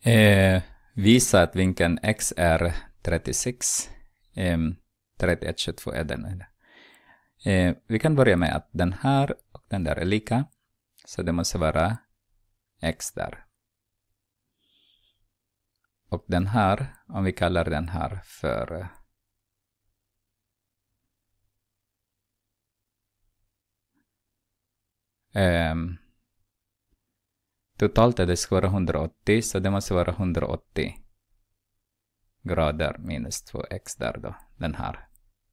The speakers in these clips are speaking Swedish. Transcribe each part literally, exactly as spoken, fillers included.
Eh, visa att vinkeln x är trettiosex. Eh, trettioett tjugotvå är den. Eh, vi kan börja med att den här och den där är lika. Så det måste vara x där. Och den här, om vi kallar den här för eh, totalt är det ska vara hundraåttio, så det måste vara hundraåttio grader minus två x där då, den här.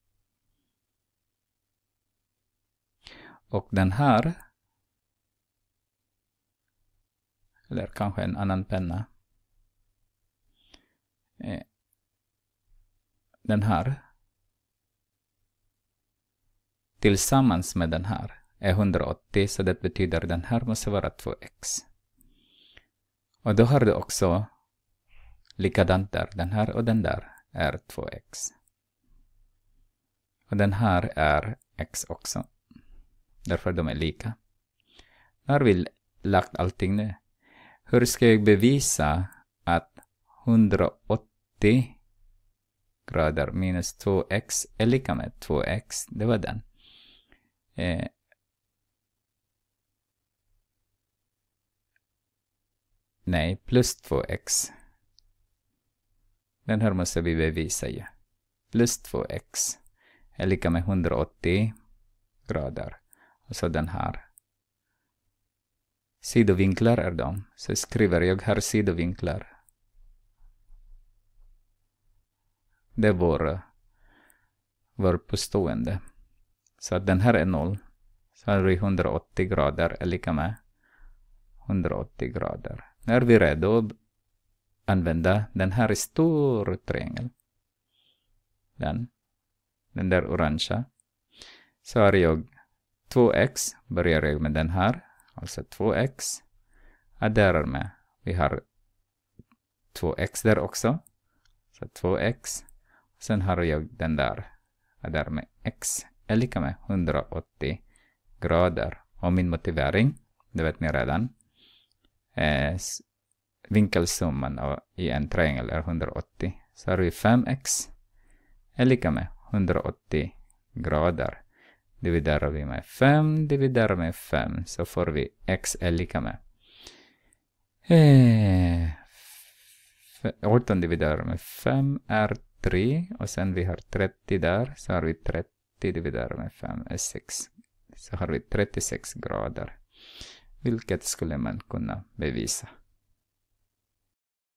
Och den här, eller kanske en annan penna. Eh, den här tillsammans med den här är hundraåttio, så det betyder den här måste vara två x. Och då har du också likadant där. Den här och den där är två x. Och den här är x också. Därför de är lika. Nu har vi lagt allting nu. Hur ska jag bevisa att hundraåttio grader minus två x är lika med två x? Det var den. Eh, nej, plus två x. Den här måste vi bevisa ju. Plus två x är lika med hundraåttio grader. Och så den här. Sidovinklar är de. Så skriver jag här sidovinklar. Det är vår, vår påstående. Så att den här är noll. Så har vi hundraåttio grader är lika med hundraåttio grader. Nu är vi redo att använda den här stor triangel. Den. Den där orangea. Så har jag två x. Börjar jag med den här. Alltså två x. Adderar med. Vi har två x där också. Så två x. Sen har jag den där. Adderar med x. Är lika med hundraåttio grader. Och min motivering. Det vet ni redan. Eh, vinkelsumman av, i en triangel är hundraåttio. Så har vi fem x. Är lika med hundraåttio grader. Dividerar vi med fem, dividerar med fem, så får vi x är lika med eh, arton dividerar med fem är tre, och sen vi har trettio där, så har vi trettio dividerar med fem är sex. Så har vi trettiosex grader. Vilket skulle man kunna bevisa.